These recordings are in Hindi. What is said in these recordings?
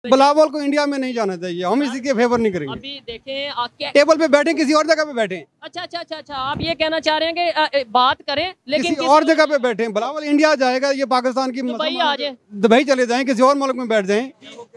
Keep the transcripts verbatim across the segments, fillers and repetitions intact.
बिलावल को इंडिया में नहीं जाना चाहिए, हम इसी के फेवर नहीं करेंगे। अभी देखें टेबल पे बैठे, किसी और जगह पे बैठे। अच्छा अच्छा अच्छा अच्छा आप ये कहना चाह रहे हैं कि बात करें लेकिन किसी और जगह पे बैठे। बिलावल इंडिया जाएगा, ये पाकिस्तान की दुबई आ जाए, दुबई चले जाएं, किसी और मुल्क में बैठ जाएं।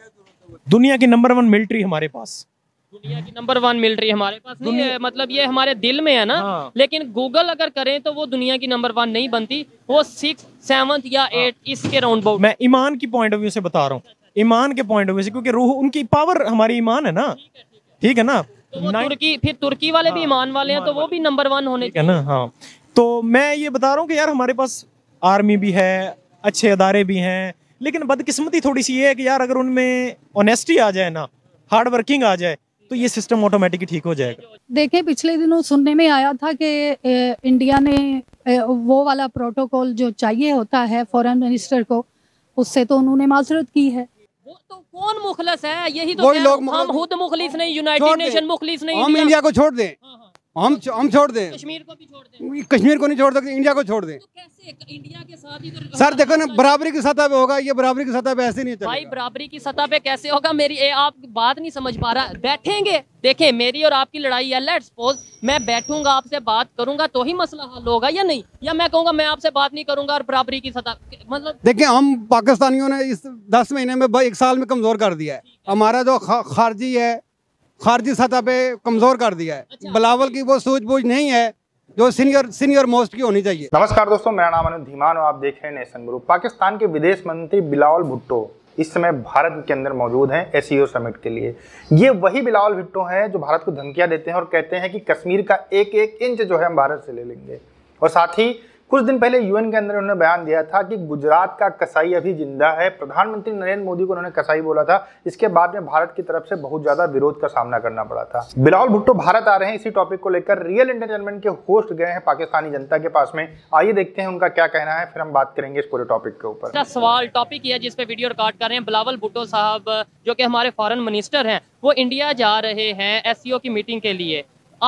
दुनिया की नंबर वन मिलिट्री हमारे पास, दुनिया की नंबर वन मिलिट्री हमारे पास नहीं है, मतलब ये हमारे दिल में है ना। हाँ। लेकिन गूगल अगर करें तो वो दुनिया की नंबर वन नहीं बनती, वो सिक्स सेवंथ या एट इसके राउंड बाउंड। मैं ईमान की पॉइंट ऑफ व्यू से बता रहा हूँ, ईमान के पॉइंट ऑफ व्यू से, क्योंकि रूह उनकी पावर हमारी ईमान है ना, ठीक है ना। तो वो तुर्की, फिर तुर्की वाले भी ईमान वाले हैं, तो वो भी नंबर वन होने चाहिए ना। हाँ, तो मैं ये बता रहा हूँ कि यार हमारे पास आर्मी भी है, अच्छे अदारे भी हैं, लेकिन बदकिस्मती थोड़ी सी ये है कि यार अगर उनमें ऑनेस्टी आ जाए ना, हार्ड वर्किंग आ जाए, तो ये सिस्टम ऑटोमेटिक ठीक हो जाएगा। देखिए पिछले दिनों सुनने में आया था कि इंडिया ने ए, वो वाला प्रोटोकॉल जो चाहिए होता है फॉरेन मिनिस्टर को, उससे तो उन्होंने माजरत की है। वो तो कौन मुखलस है, यही तो लोग, हम खुद मुखलिस नहीं, यूनाइटेड नेशन मुखलिस नहीं, हम इंडिया को छोड़ दें। हम हम छोड़ दें, कश्मीर को भी छोड़ दें, कश्मीर को नहीं छोड़ सकते, इंडिया को छोड़ दें। तो कैसे इंडिया के साथ ही तो सर देखो ना, बराबरी की सतह पे होगा, ये बराबरी की सतह पे ऐसे नहीं चलेगा। भाई बराबरी की सतह पे कैसे होगा, मेरी ए, आप बात नहीं समझ पा रहा। बैठेंगे, देखें मेरी और आपकी लड़ाई है, लेट्स सपोज मैं बैठूंगा आपसे बात करूंगा तो ही मसला हल होगा या नहीं, या मैं कहूंगा मैं आपसे बात नहीं करूंगा और बराबरी की सतह, मतलब देखिए हम पाकिस्तानियों ने इस दस महीने में एक साल में कमजोर कर दिया है, हमारा जो खारजी है, खारजी सतह पे कमजोर कर दिया है। अच्छा। बिलावल की वो सूझबूझ नहीं है जो सीनियर सीनियर मोस्ट की होनी चाहिए। नमस्कार दोस्तों, मेरा नाम अनुज धीमान और आप देख रहे हैं नेशन ग्रुप। पाकिस्तान के विदेश मंत्री बिलावल भुट्टो इस समय भारत के अंदर मौजूद हैं एससीओ समिट के लिए। ये वही बिलावल भुट्टो हैं जो भारत को धमकियां देते हैं और कहते हैं कि कश्मीर का एक एक इंच जो है हम भारत से ले लेंगे। और साथ ही कुछ दिन पहले यूएन के अंदर उन्होंने बयान दिया था कि गुजरात का कसाई अभी जिंदा है। प्रधानमंत्री नरेंद्र मोदी को उन्होंने कसाई बोला था। इसके बाद में भारत की तरफ से बहुत ज्यादा विरोध का सामना करना पड़ा था। बिलावल भुट्टो भारत आ रहे हैं, इसी टॉपिक को लेकर रियल एंटरटेनमेंट के होस्ट गए हैं पाकिस्तानी जनता के पास में। आइए देखते हैं उनका क्या कहना है, फिर हम बात करेंगे इस पूरे टॉपिक के ऊपर। सवाल टॉपिक है जिसपे वीडियो रिकॉर्ड कर रहे हैं। बिलावल भुट्टो साहब जो कि हमारे फॉरेन मिनिस्टर हैं, वो इंडिया जा रहे हैं एससीओ की मीटिंग के लिए।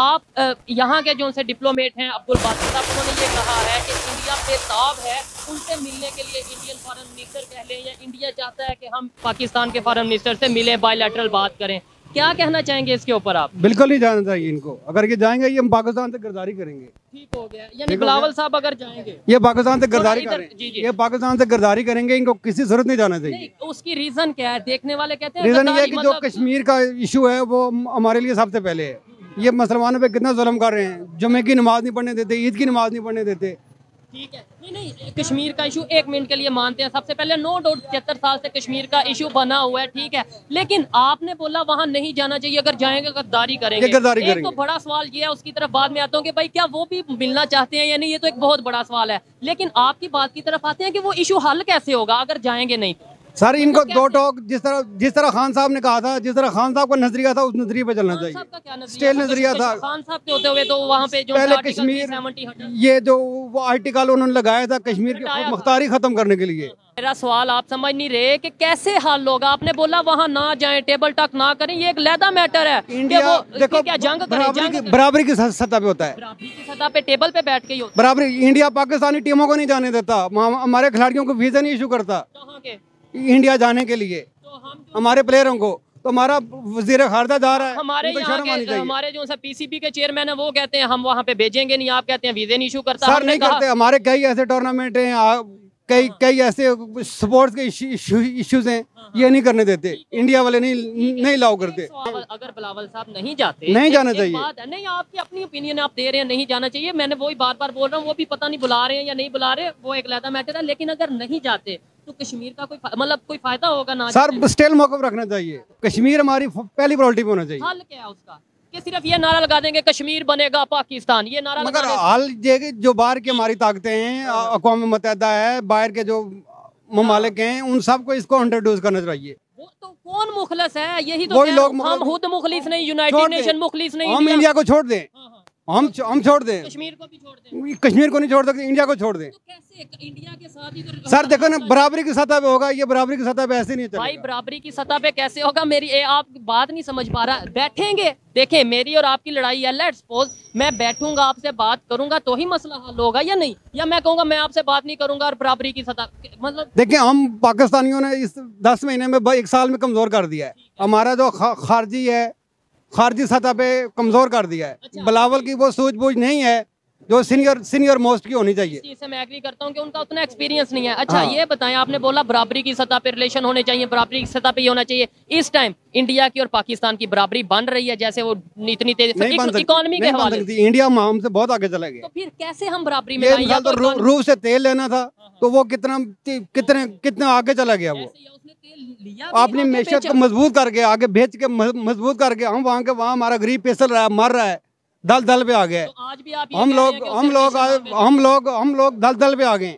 आप यहाँ के जो उनसे डिप्लोमेट हैं अब्दुल बासित साहब, उन्होंने ये कहा है कि इंडिया बेताब है उनसे मिलने के लिए, इंडियन फॉरेन मिनिस्टर कह लें या इंडिया चाहता है कि हम पाकिस्तान के फॉरेन मिनिस्टर से मिले, बायलैटरल बात करें। क्या कहना चाहेंगे इसके ऊपर आप? बिल्कुल नहीं जाना चाहिए इनको, अगर ये जाएंगे ये हम पाकिस्तान से गिरदारी करेंगे। ठीक हो गया, यानी बिलावल साहब अगर जाएंगे ये पाकिस्तान से गिरदारी करेंगे, ये पाकिस्तान से गिरदारी करेंगे, इनको किसी जरूरत नहीं जाना चाहिए। उसकी रीजन क्या है? देखने वाले कहते हैं रीजन ये है कि जो कश्मीर का इशू है वो हमारे लिए सबसे पहले है। ये मुसलमानों पे कितना जुल्म कर रहे हैं, जुम्मे की नमाज नहीं पढ़ने देते, ईद की नमाज नहीं पढ़ने देते। ठीक है, नहीं नहीं कश्मीर का इशू एक मिनट के लिए मानते हैं, सबसे पहले नो डाउट पचहत्तर साल से कश्मीर का इशू बना हुआ है, ठीक है, लेकिन आपने बोला वहां नहीं जाना चाहिए, अगर जाएंगे गद्दारी करेंगे। गद्दारी एक करेंगे। तो बड़ा सवाल ये है, उसकी तरफ बाद में आता हूँ कि भाई क्या वो भी मिलना चाहते हैं या नहीं, ये तो एक बहुत बड़ा सवाल है। लेकिन आपकी बात की तरफ आते हैं कि वो इशू हल कैसे होगा अगर जाएंगे नहीं तो। सर इनको दो टोक, जिस तरह जिस तरह खान साहब ने कहा था, जिस तरह खान साहब का नजरिया था उस नजरिए पे चलना चाहिए। स्टेल नजरिया था खान साहब के होते हुए, तो वहाँ पे जो पहले कश्मीर ये जो वो आर्टिकल उन्होंने लगाया था कश्मीर की मुख्तारी खत्म करने के लिए। मेरा सवाल आप समझ नहीं रहे कि कैसे हल होगा। आपने बोला वहाँ ना जाए, टेबल टॉक ना करें, ये एक लहदा मैटर है। इंडिया देखो क्या जंग करें? बराबरी की सतह पे होता है, बराबरी की सतह पे टेबल पे बैठ के ही बराबरी। इंडिया पाकिस्तानी टीमों को नहीं जाने देता, हमारे खिलाड़ियों को वीजा नहीं इशू करता इंडिया जाने के लिए, तो हम हमारे प्लेयरों को। तो हमारा वजीर खारजा जा रहा है, हमारे यहाँ के हमारे जो पीसीबी के चेयरमैन है वो कहते हैं हम वहाँ पे भेजेंगे नहीं, आप कहते हैं वीजे नहीं इशू करता। सर नहीं करते, हमारे कई ऐसे टूर्नामेंट हैं, कई कई ऐसे स्पोर्ट्स के इश्यूज हैं, ये नहीं करने देते, इंडिया वाले नहीं नहीं अलाउ करते। अगर बिलावल साहब नहीं जाते, नहीं जाना चाहिए। बात है नहीं, आपकी अपनी ओपिनियन आप दे रहे हैं, नहीं जाना चाहिए। मैंने वही बार बार बोल रहा हूँ, वो भी पता नहीं बुला रहे हैं या नहीं बुला रहे, वो एक अलग मैटर है। लेकिन अगर नहीं जाते तो कश्मीर का कोई मतलब कोई फायदा होगा ना? सर स्टेल मौक़िफ़ रखना चाहिए, कश्मीर हमारी पहली प्रायोरिटी पे होना चाहिए। हल क्या है उसका? कि सिर्फ ये नारा लगा देंगे कश्मीर बनेगा पाकिस्तान, ये नारा मगर हाल ये जो बाहर की हमारी ताकतें हैं, अक़वाम मुत्तहिदा है, बाहर के जो ममालिक हैं, उन सबको इसको इंट्रोड्यूस करना चाहिए। वो तो कौन मुखलस है? यही तो वही लोग, हम खुद मुखलिस नहीं, यूनाइटेड नेशन मुखलिस नहीं, हम इंडिया को छोड़ दें, हम हम छोड़ दें, कश्मीर को भी छोड़ दें, कश्मीर को नहीं छोड़ सकते, इंडिया को छोड़ दें। तो कैसे इंडिया के साथ ही तो सर देखो ना, बराबरी की सतह पे होगा ये, बराबरी की सतह पे ऐसे नहीं चलेगा। भाई बराबरी की सतह पे कैसे होगा? मेरी ए, आप बात नहीं समझ पा रहा। बैठेंगे, देखें मेरी और आपकी लड़ाई है, लेट्स सपोज मैं बैठूंगा आपसे बात करूंगा तो ही मसला हल होगा या नहीं, या मैं कहूंगा मैं आपसे बात नहीं करूंगा और बराबरी की सतह, मतलब देखिए हम पाकिस्तानियों ने इस दस महीने में एक साल में कमजोर कर दिया है हमारा जो खा, खारजी है, खारजी सतह पे कमजोर कर दिया है। अच्छा। बिलावल की वो सूझबूझ नहीं है जो सीनियर सीनियर मोस्ट की होनी चाहिए। इस चीज़ से मैं एग्री करता हूँ कि उनका उतना एक्सपीरियंस नहीं है। अच्छा हाँ। ये बताएं, आपने बोला बराबरी की सतह पे रिलेशन होने चाहिए, बराबरी की सतह पे ये होना चाहिए। इस टाइम इंडिया की और पाकिस्तान की बराबरी बन रही है जैसे वो इतनी तेज नहीं बन सकती, इकोनॉमी के नहीं बन हवाले सकती। से, इंडिया हमसे बहुत आगे चला गया। तो फिर कैसे हम बराबरी में ये आए? या मिसाल तो रू- economy- रूस से तेल लेना था तो वो कितना कितने कितने आगे चला गया वो, ऐसे या उसने तेल लिया भी, अपनी आगे मैशत बेचा। को मजबूत करके आगे भेज के मज- मजबूत करके हम वहाँ के वहाँ हमारा गरीब पेसल रहा है, मर रहा है, दल दल पे आ गए। तो आज भी आप ये हम कह रहे लोग हैं कि हम उसने लोग रिलेशन में- हम लोग हम लोग दल दल पे आ गए।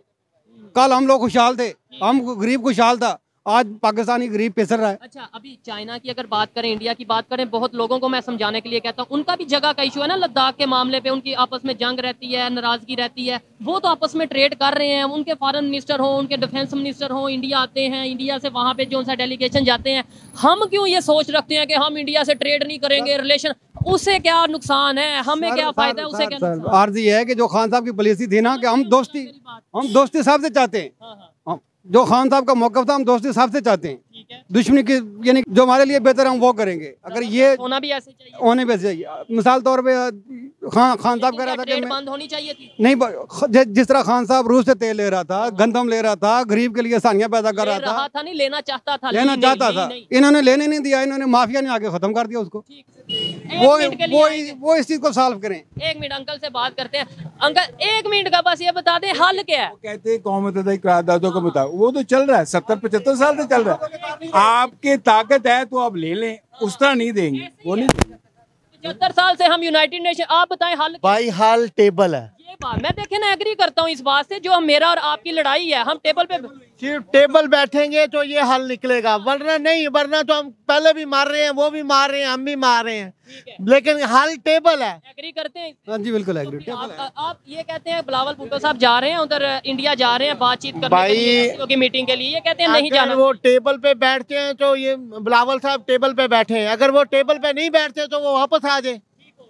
कल हम लोग खुशहाल थे, हम गरीब खुशहाल था, आज पाकिस्तानी गरीब पेसर रहा है। अच्छा अभी चाइना की अगर बात करें, इंडिया की बात करें, बहुत लोगों को मैं समझाने के लिए कहता हूँ, उनका भी जगह का इशू है ना, लद्दाख के मामले पे उनकी आपस में जंग रहती है, नाराजगी रहती है, वो तो आपस में ट्रेड कर रहे हैं। उनके फॉरेन मिनिस्टर हो, उनके डिफेंस मिनिस्टर हो, इंडिया आते हैं, इंडिया से वहाँ पे जो सा डेलीगेशन जाते हैं। हम क्यों ये सोच रखते हैं कि हम इंडिया से ट्रेड नहीं करेंगे, रिलेशन, उससे क्या नुकसान है, हमें क्या फायदा है, उससे क्या नुकसान? आर्जी है कि जो खान साहब की पॉलिसी थी ना कि हम दोस्ती हम दोस्ती साहब से चाहते हैं। हाँ, हाँ, हम- जो खान साहब का मौक़िफ़ था हम दोस्ती साहब से चाहते हैं, ठीक है। दुश्मनी की यानी जो हमारे लिए बेहतर है हम वो करेंगे। अगर ये होना भी ऐसे चाहिए, होने पे चाहिए, मिसाल तौर पे खान खान साहब कह रहा था कि ट्रेड मैं बंद होनी चाहिए थी। नहीं ब- जि- जिस तरह खान साहब रूस से तेल ले रहा था, गंदम ले रहा था, गरीब के लिए आसानियां पैदा कर ले रहा रहा था, था नहीं, लेना चाहता था, लेना ली चाहता नहीं, था, ली नहीं। इन्होंने लेने नहीं दिया, इन्होंने माफिया ने आके खत्म कर दिया उसको। ठीक है। एक वो मिनट के लिए वो आएंगे। वो इस चीज को सॉल्व करें। एक मिनट अंकल से बात करते हैं। अंकल एक मिनट का बस ये बता दें हल क्या है? कहते हैं कौम मुत्तहिदा करारदादों का मुताबिक वो तो चल रहा है, सत्तर पचहत्तर साल से चल रहा है। आपकी ताकत है तो आप ले लें, उस तरह नहीं देंगे, वो नहीं देंगे। पचहत्तर साल से हम यूनाइटेड नेशन, आप बताएं हल क्या? भाई हाल टेबल है, ये बात मैं देखे ना एग्री करता हूँ इस बात से, जो मेरा और आपकी लड़ाई है, हम टेबल पे सिर्फ टेबल बैठेंगे तो ये हल निकलेगा, वरना नहीं, वरना तो हम पहले भी मार रहे हैं, वो भी मार रहे हैं, हम भी मार रहे हैं, लेकिन हल टेबल है। एग्री करते हैं। हाँ जी बिल्कुल एग्री। तो आप, आप ये कहते हैं बिलावल भुट्टो साहब जा रहे हैं उधर इंडिया जा रहे हैं बातचीत करने भाई, के लिए, एससीओ की मीटिंग के लिए, ये कहते हैं नहीं अगर जाना। वो टेबल पे बैठते हैं तो ये बिलावल साहब टेबल पे बैठे हैं, अगर वो टेबल पे नहीं बैठते तो वो वापस आ जाए।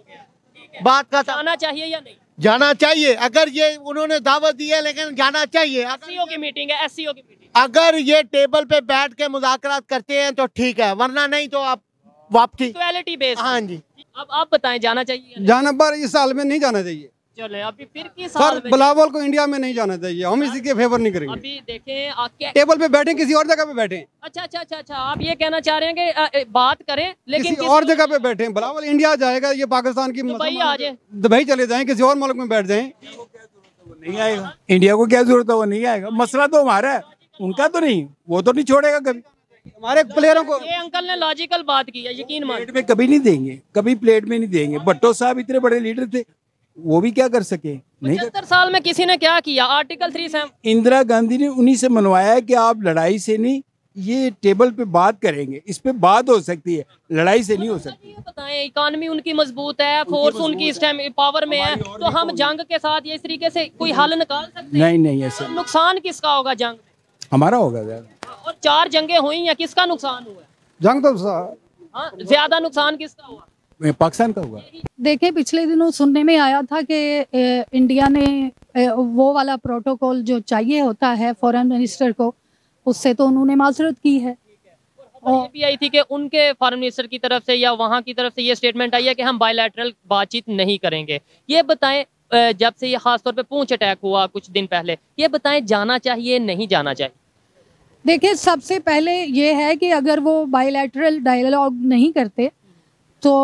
बात का जाना चाहिए या नहीं? जाना चाहिए, अगर ये उन्होंने दावत दी है, लेकिन जाना चाहिए। अगर एससीओ की मीटिंग है, एससीओ की मीटिंग। अगर ये टेबल पे बैठ के मुज़ाकरात करते हैं तो ठीक है, वरना नहीं तो आप वापसी। Equality based. हाँ जी, अब आप बताएं जाना चाहिए या नहीं? जाना पर इस साल में नहीं जाना चाहिए चले अभी फिर किस साल सर, में? बिलावल को इंडिया में नहीं जाना चाहिए, हम इसी के फेवर नहीं करेंगे। अभी देखें आ, क्या- टेबल पे बैठे, किसी और जगह पे बैठे, अच्छा अच्छा अच्छा अच्छा आप ये कहना चाह रहे हैं कि आ, ए, बात करें लेकिन किसी और जगह पे बैठे। बिलावल इंडिया जाएगा, ये पाकिस्तान की दुबई आ जाए। दुबई चले जाएं, किसी और मुल्क में बैठ जाएं। वो नहीं आएगा, इंडिया को क्या जरूरत है, वो नहीं आएगा। मसला तो हमारा है, उनका तो नहीं, वो तो नहीं छोड़ेगा कभी। हमारे प्लेयरों को ये अंकल ने लॉजिकल बात की है, यकीन मान। प्लेट में कभी नहीं देंगे, कभी प्लेट में नहीं देंगे। भट्टो साहब इतने बड़े लीडर थे, वो भी क्या कर सके, नहीं कर। पचहत्तर साल में किसी ने क्या किया? आर्टिकल थ्री से इंदिरा गांधी ने उन्हीं से मनवाया है कि आप लड़ाई से नहीं, ये टेबल पे बात करेंगे, इस पे बात हो सकती है, लड़ाई से नहीं हो सकती। ये बताएं, इकोनॉमी उनकी मजबूत है, फोर्स उनकी इस टाइम पावर में है, तो हम जंग के साथ ये इस तरीके से कोई हल निकाल सकते हैं? नहीं नहीं, ऐसे नुकसान किसका होगा जंग में? हमारा होगा ज्यादा। और चार जंगें हुई हैं, किसका नुकसान हुआ है? जंग तो सा- हाँ, ज्यादा नुकसान किसका हुआ? पाकिस्तान का होगा। देखिए पिछले दिनों सुनने में आया था कि ए, इंडिया ने ए, वो वाला प्रोटोकॉल जो चाहिए होता है फॉरेन मिनिस्टर को, उससे तो उन्होंने माजरत की है। और ये भी आई थी कि उनके फॉरेन मिनिस्टर की तरफ से या वहाँ की तरफ से ये स्टेटमेंट आई है कि हम बायलैटरल बातचीत नहीं करेंगे। ये बताएं, अ, जब से ये खासतौर पे पूंछ अटैक हुआ कुछ दिन पहले, ये बताएं जाना चाहिए नहीं जाना चाहिए? देखिए सबसे पहले ये है कि अगर वो बायलैटरल डायलॉग नहीं करते तो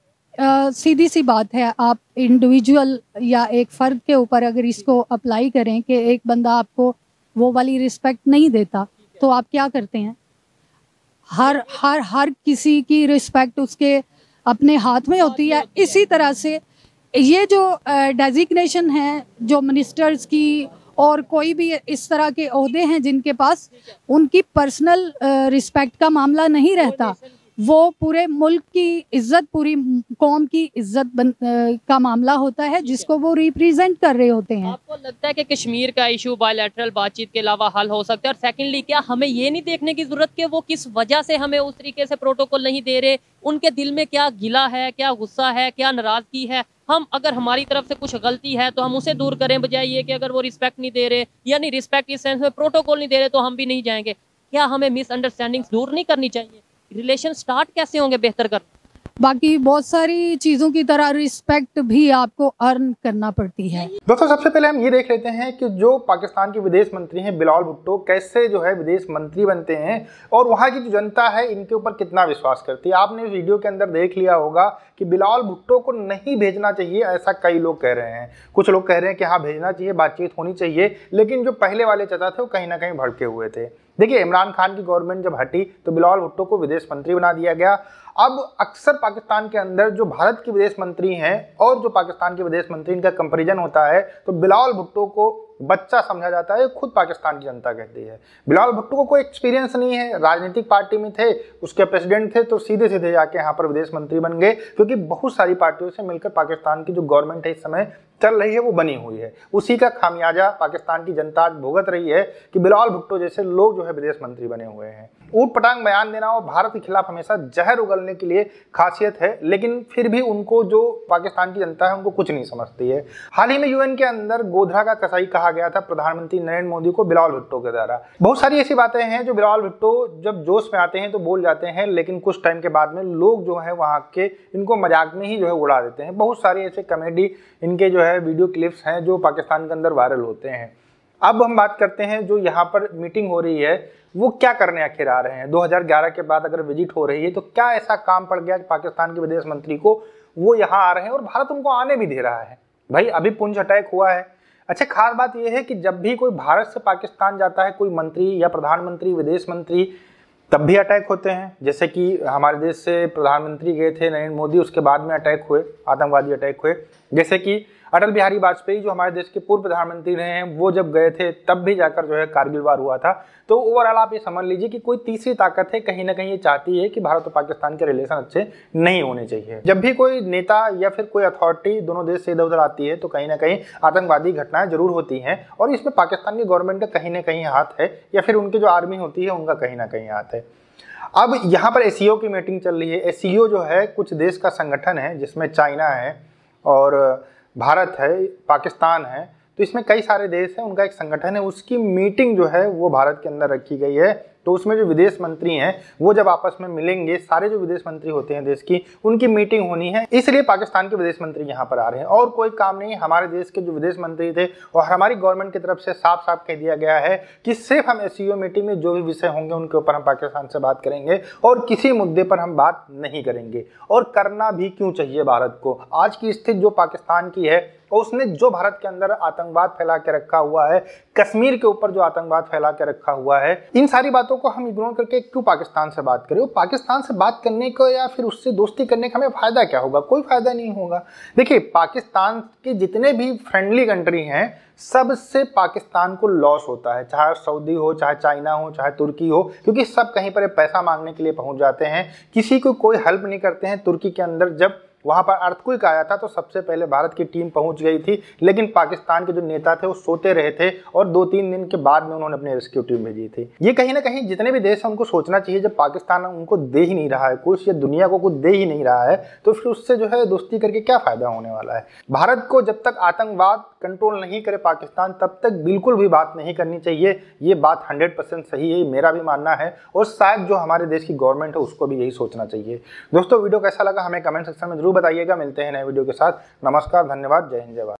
आ, सीधी सी बात है, आप इंडिविजुअल या एक फ़र्द के ऊपर अगर इसको अप्लाई करें कि एक बंदा आपको वो वाली रिस्पेक्ट नहीं देता तो आप क्या करते हैं? हर हर हर किसी की रिस्पेक्ट उसके अपने हाथ में होती है। इसी तरह से ये जो डेजिग्नेशन है जो मिनिस्टर्स की और कोई भी इस तरह के ओहदे हैं जिनके पास, उनकी पर्सनल रिस्पेक्ट का मामला नहीं रहता, वो पूरे मुल्क की इज्जत, पूरी कौम की इज्जत बन, का मामला होता है जिसको वो रिप्रेजेंट कर रहे होते हैं। आपको लगता है कि कश्मीर का इशू बायलैटरल बातचीत के अलावा हल हो सकता है? और सेकेंडली, क्या हमें ये नहीं देखने की जरूरत कि वो किस वजह से हमें उस तरीके से प्रोटोकॉल नहीं दे रहे, उनके दिल में क्या गिला है, क्या गुस्सा है, क्या नाराजगी है? हम अगर हमारी तरफ से कुछ गलती है तो हम उसे दूर करें, बजाय ये कि अगर वो रिस्पेक्ट नहीं दे रहे, यानी रिस्पेक्ट इस सेंस में प्रोटोकॉल नहीं दे रहे तो हम भी नहीं जाएंगे। क्या हमें मिसअंडरस्टैंडिंग दूर नहीं करनी चाहिए? रिलेशन स्टार्ट कैसे होंगे बेहतर कर? बाकी बहुत सारी चीज़ों की तरह रिस्पेक्ट भी आपको अर्न करना पड़ती है। दोस्तों, सबसे पहले हम ये देख लेते हैं कि जो पाकिस्तान के विदेश मंत्री हैं बिलावल भुट्टो कैसे जो है विदेश मंत्री बनते हैं और वहाँ की जो जनता है इनके ऊपर कितना विश्वास करती है। आपने इस वीडियो के अंदर देख लिया होगा कि बिलावल भुट्टो को नहीं भेजना चाहिए, ऐसा कई लोग कह रहे हैं। कुछ लोग कह रहे हैं कि हाँ भेजना चाहिए, बातचीत होनी चाहिए, लेकिन जो पहले वाले चाचा थे वो कहीं ना कहीं भड़के हुए थे। देखिए, इमरान खान की गवर्नमेंट जब हटी तो बिलावल भुट्टो को विदेश मंत्री बना दिया गया। अब अक्सर पाकिस्तान के अंदर जो भारत के विदेश मंत्री हैं और जो पाकिस्तान के विदेश मंत्री, इनका कंपैरिजन होता है तो बिलावल भुट्टो को बच्चा समझा जाता है, खुद पाकिस्तान की जनता कहती है। बिलावल भुट्टो को कोई एक्सपीरियंस नहीं है, राजनीतिक पार्टी में थे, उसके प्रेसिडेंट थे, तो सीधे सीधे जाके यहाँ पर विदेश मंत्री बन गए, क्योंकि बहुत सारी पार्टियों से मिलकर पाकिस्तान की जो गवर्नमेंट है इस समय चल रही है वो बनी हुई है। उसी का खामियाजा पाकिस्तान की जनता आज भुगत रही है कि बिलावल भुट्टो जैसे लोग जो है विदेश मंत्री बने हुए हैं। ऊट पटांग बयान देना और भारत के खिलाफ हमेशा जहर उगलने के लिए खासियत है, लेकिन फिर भी उनको जो पाकिस्तान की जनता है उनको कुछ नहीं समझती है। हाल ही में यूएन के अंदर गोधरा का कसाई कहा गया था प्रधानमंत्री नरेंद्र मोदी को बिलावल भुट्टो के द्वारा। बहुत सारी ऐसी बातें हैं जो बिलावल भुट्टो जब जोश में आते हैं तो बोल जाते हैं, लेकिन कुछ टाइम के बाद में लोग जो है वहाँ के इनको मजाक में ही जो है उड़ा देते हैं। बहुत सारे ऐसे कॉमेडी इनके जो है वीडियो क्लिप्स हैं जो पाकिस्तान के अंदर वायरल होते हैं। अब हम बात करते हैं जो यहाँ पर मीटिंग हो रही है वो क्या करने आखिर आ रहे हैं। दो हज़ार ग्यारह के बाद अगर विजिट हो रही है तो क्या ऐसा काम पड़ गया कि पाकिस्तान के विदेश मंत्री को वो यहाँ आ रहे हैं और भारत उनको आने भी दे रहा है। भाई, अभी पुंछ अटैक हुआ है। अच्छा, खास बात यह है कि जब भी कोई भारत से पाकिस्तान जाता है, कोई मंत्री या प्रधानमंत्री, विदेश मंत्री, तब भी अटैक होते हैं। जैसे कि हमारे देश से प्रधानमंत्री गए थे नरेंद्र मोदी, उसके बाद में अटैक हुए, आतंकवादी अटैक हुए। जैसे कि अटल बिहारी वाजपेयी जो हमारे देश के पूर्व प्रधानमंत्री रहे हैं, वो जब गए थे तब भी जाकर जो है कारगिल वार हुआ था। तो ओवरऑल आप ये समझ लीजिए कि कोई तीसरी ताकत है कहीं ना कहीं ये चाहती है कि भारत और पाकिस्तान के रिलेशन अच्छे नहीं होने चाहिए। जब भी कोई नेता या फिर कोई अथॉरिटी दोनों देश से इधर उधर आती है तो कहीं ना कहीं आतंकवादी घटनाएं जरूर होती हैं और इसमें पाकिस्तान की गवर्नमेंट का कहीं ना कहीं हाथ है, या फिर उनकी जो आर्मी होती है उनका कहीं ना कहीं हाथ है। अब यहाँ पर एसीओ की मीटिंग चल रही है। एसीओ जो है कुछ देश का संगठन है जिसमें चाइना है और भारत है, पाकिस्तान है, तो इसमें कई सारे देश हैं, उनका एक संगठन है। उसकी मीटिंग जो है वो भारत के अंदर रखी गई है। तो उसमें जो विदेश मंत्री हैं वो जब आपस में मिलेंगे, सारे जो विदेश मंत्री होते हैं देश की, उनकी मीटिंग होनी है, इसलिए पाकिस्तान के विदेश मंत्री यहाँ पर आ रहे हैं। और कोई काम नहीं, हमारे देश के जो विदेश मंत्री थे और हमारी गवर्नमेंट की तरफ से साफ साफ कह दिया गया है कि सिर्फ हम एसीओ मीटिंग में जो भी विषय होंगे उनके ऊपर हम पाकिस्तान से बात करेंगे और किसी मुद्दे पर हम बात नहीं करेंगे। और करना भी क्यों चाहिए भारत को? आज की स्थिति जो पाकिस्तान की है और उसने जो भारत के अंदर आतंकवाद फैला के रखा हुआ है, कश्मीर के ऊपर जो आतंकवाद फैला के रखा हुआ है, इन सारी बातों को हम इग्नोर करके क्यों पाकिस्तान से बात करें? पाकिस्तान से बात करने को या फिर उससे दोस्ती करने का हमें फायदा क्या होगा? कोई फायदा नहीं होगा। देखिए, पाकिस्तान के जितने भी फ्रेंडली कंट्री हैं सबसे पाकिस्तान को लॉस होता है, चाहे सऊदी हो, चाहे चाइना हो, चाहे तुर्की हो, क्योंकि सब कहीं पर पैसा मांगने के लिए पहुंच जाते हैं, किसी को कोई हेल्प नहीं करते हैं। तुर्की के अंदर जब वहां पर अर्थक्वेक आया था तो सबसे पहले भारत की टीम पहुंच गई थी, लेकिन पाकिस्तान के जो नेता थे वो सोते रहे थे और दो तीन दिन के बाद में उन्होंने अपनी रेस्क्यू टीम भेजी थी। ये कहीं ना कहीं जितने भी देश हैं उनको सोचना चाहिए, जब पाकिस्तान उनको दे ही नहीं रहा है कुछ, या दुनिया को कुछ दे ही नहीं रहा है, तो फिर उससे जो है दोस्ती करके क्या फायदा होने वाला है? भारत को जब तक आतंकवाद कंट्रोल नहीं करे पाकिस्तान, तब तक बिल्कुल भी बात नहीं करनी चाहिए। ये बात हंड्रेड परसेंट सही है, मेरा भी मानना है, और शायद जो हमारे देश की गवर्नमेंट है उसको भी यही सोचना चाहिए। दोस्तों, वीडियो कैसा लगा हमें कमेंट सेक्शन में जरूर बताइएगा। मिलते हैं नए वीडियो के साथ। नमस्कार, धन्यवाद, जय हिंद, जय भारत।